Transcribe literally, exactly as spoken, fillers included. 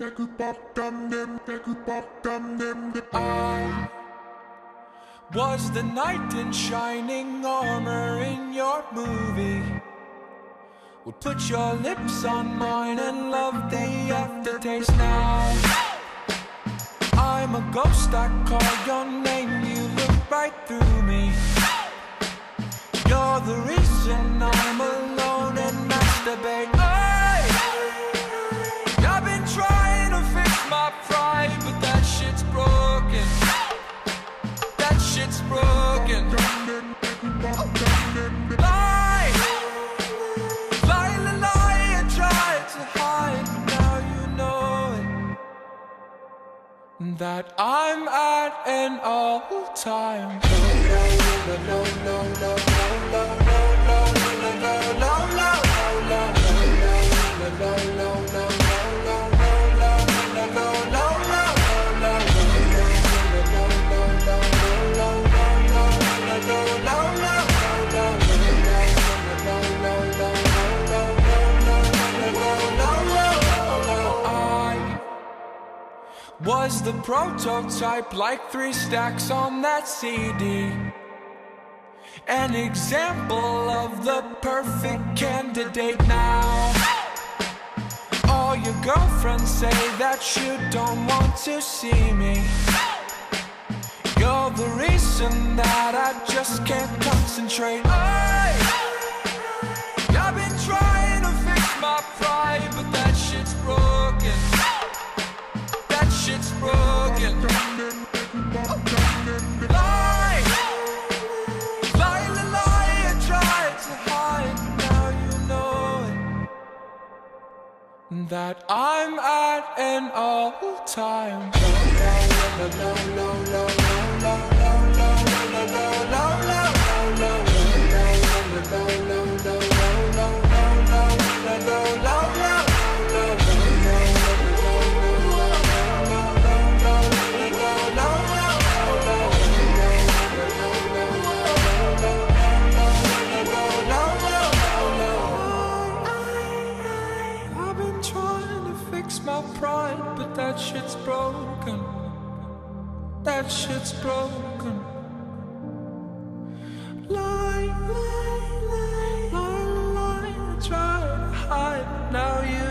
I was the knight in shining armor in your movie. Would put your lips on mine and love the aftertaste. Now I'm a ghost, I call your name, you look right through me. You're the reason I'm alone and masturbate. Hey, I've been trying to fix my pride, but that shit's broken. That shit's broken. Lie, lie, lie, lie, I tried to hide, but now you know it, that I'm at an all-time was the prototype, like three stacks on that C D. An example of the perfect candidate. Now all your girlfriends say that you don't want to see me. You're the reason that I just can't concentrate. Hey, I've been trying to fix my pride, but that shit's broken. That shit's broken. Lie, lie, lie, lie, I tried to hide, now you know it, that I'm at an all-time my pride, but that shit's broken. That shit's broken. Lie, lie, lie, lie, I try to hide, now you